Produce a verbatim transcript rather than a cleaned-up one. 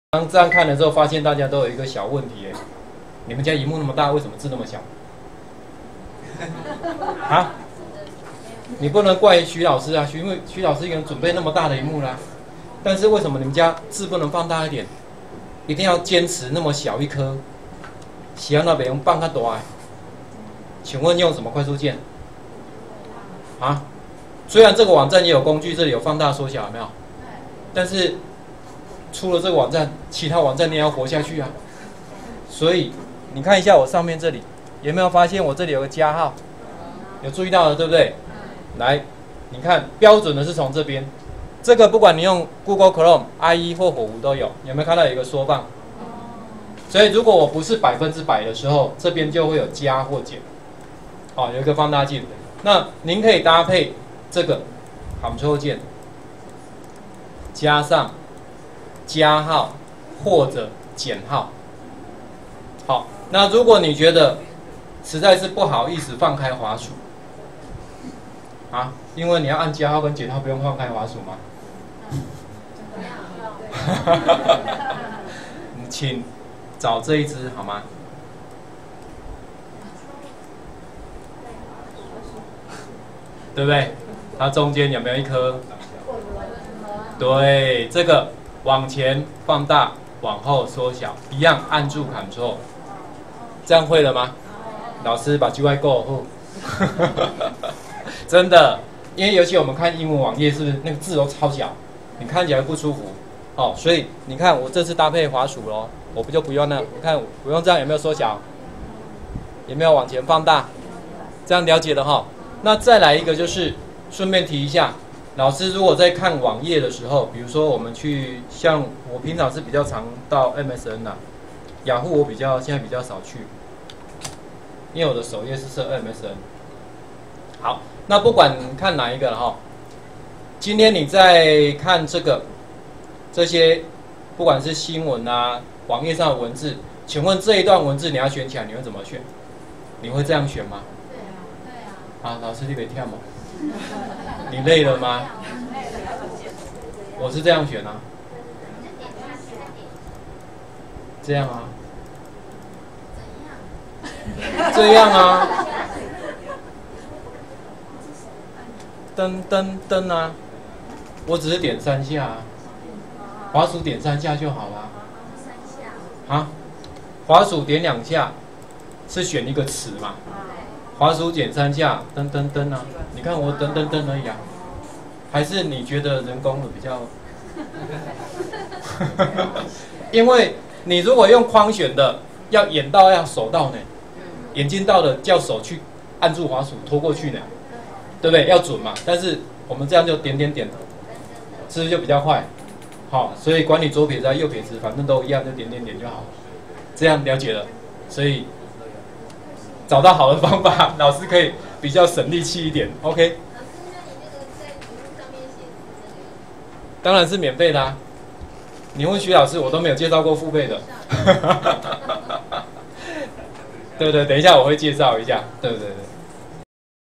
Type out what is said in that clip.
刚这样看了之后，发现大家都有一个小问题，哎，你们家荧幕那么大，为什么字那么小？啊？你不能怪徐老师啊，徐因为徐老师一个人准备那么大的荧幕啦，但是为什么你们家字不能放大一点？一定要坚持那么小一颗？喜欢那边用放较大的？请问用什么快速键？啊？虽然这个网站也有工具，这里有放大缩小，有没有？但是出了这个网站，其他网站你也要活下去啊。所以你看一下我上面这里，有没有发现我这里有个加号？有注意到了，对不对？来，你看标准的是从这边，这个不管你用 Google Chrome、I E 或火狐都有，有没有看到有一个缩放？所以如果我不是百分之百的时候，这边就会有加或减，好，有一个放大镜。那您可以搭配这个 Ctrl 键，加上加号或者减号。好，那如果你觉得实在是不好意思放开滑鼠，啊，因为你要按加号跟减号，不用放开滑鼠吗？你请找这一支好吗？对不对？它中间有没有一颗？对，这个往前放大，往后缩小，一样按住 Ctrl， 这样会了吗？老师把 G Y 过后，真的，因为尤其我们看英文网页，是不是那个字都超小，你看起来不舒服，哦，所以你看我这次搭配滑鼠咯，我不就不用那，你看我用这样有没有缩小？有没有往前放大？这样了解了哈。那再来一个就是顺便提一下，老师如果在看网页的时候，比如说我们去，像我平常是比较常到 M S N 啦、啊，雅虎我比较现在比较少去，因为我的首页是设 M S N。好，那不管看哪一个了哈，今天你在看这个这些，不管是新闻啊，网页上的文字，请问这一段文字你要选起来，你会怎么选？你会这样选吗？对啊，对啊。啊，老师你别跳吗？你累了吗？我是这样选啊。这样啊。这样啊。噔噔噔啊！我只是点三下啊，滑鼠点三下就好了。啊？滑鼠点两下是选一个词嘛？滑鼠点三下，噔噔噔啊！你看我噔噔噔而已啊。还是你觉得人工的比较？因为你如果用框选的，要眼到要手到呢，眼睛到了叫手去按住滑鼠拖过去呢。对不对？要准嘛，但是我们这样就点点点，是不是就比较快？好，所以管你左撇子还是右撇子，反正都一样，就点点点就好。这样了解了，所以找到好的方法，老师可以比较省力气一点。OK。当然是免费的啊！你问徐老师，我都没有介绍过付费的。对不对？等一下我会介绍一下，对不对？对。